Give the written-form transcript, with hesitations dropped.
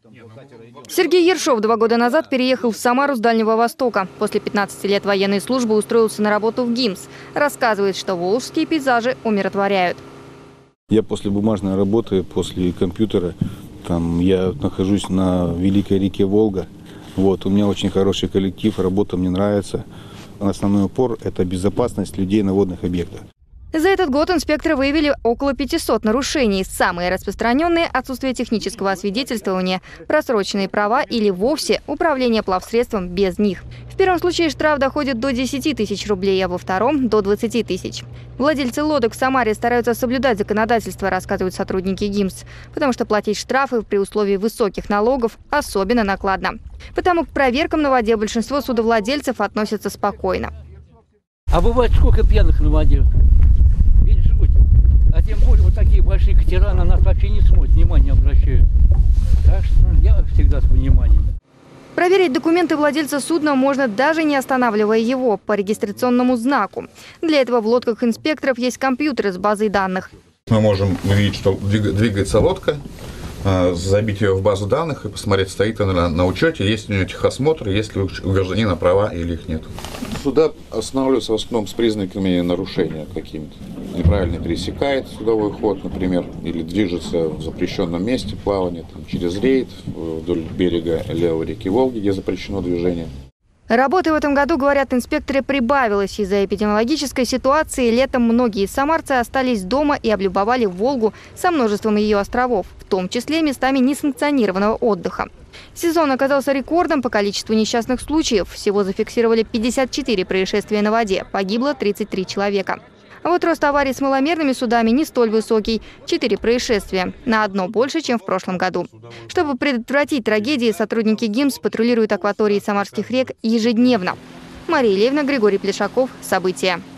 Сергей Ершов 2 года назад переехал в Самару с Дальнего Востока. После 15 лет военной службы устроился на работу в ГИМС. Рассказывает, что волжские пейзажи умиротворяют. Я после бумажной работы, после компьютера, я нахожусь на великой реке Волга. У меня очень хороший коллектив, работа мне нравится. Основной упор – это безопасность людей на водных объектах. За этот год инспекторы выявили около 500 нарушений. Самые распространенные – отсутствие технического освидетельствования, просроченные права или вовсе управление плавсредством без них. В первом случае штраф доходит до 10 тысяч рублей, а во втором – до 20 тысяч. Владельцы лодок в Самаре стараются соблюдать законодательство, рассказывают сотрудники ГИМС, потому что платить штрафы при условии высоких налогов особенно накладно. Потому к проверкам на воде большинство судовладельцев относятся спокойно. А бывает сколько пьяных на воде? А тем более вот такие большие катера на нас вообще не смотрят, внимания обращают. Так что я всегда с вниманием. Проверить документы владельца судна можно, даже не останавливая его, по регистрационному знаку. Для этого в лодках инспекторов есть компьютеры с базой данных. Мы можем увидеть, что двигается лодка, забить ее в базу данных и посмотреть, стоит она на учете, есть ли у нее техосмотр, есть ли у гражданина права или их нет. Суда останавливаются в основном с признаками нарушения какими-то. Неправильно пересекает судовой ход, например, или движется в запрещенном месте плавания, через рейд вдоль берега левой реки Волги, где запрещено движение. Работы в этом году, говорят инспекторы, прибавилось. Из-за эпидемиологической ситуации летом многие самарцы остались дома и облюбовали Волгу со множеством ее островов, в том числе местами несанкционированного отдыха. Сезон оказался рекордом по количеству несчастных случаев. Всего зафиксировали 54 происшествия на воде, погибло 33 человека. А вот рост аварий с маломерными судами не столь высокий – 4 происшествия, на одно больше, чем в прошлом году. Чтобы предотвратить трагедии, сотрудники ГИМС патрулируют акватории самарских рек ежедневно. Мария Левна, Григорий Плешаков. События.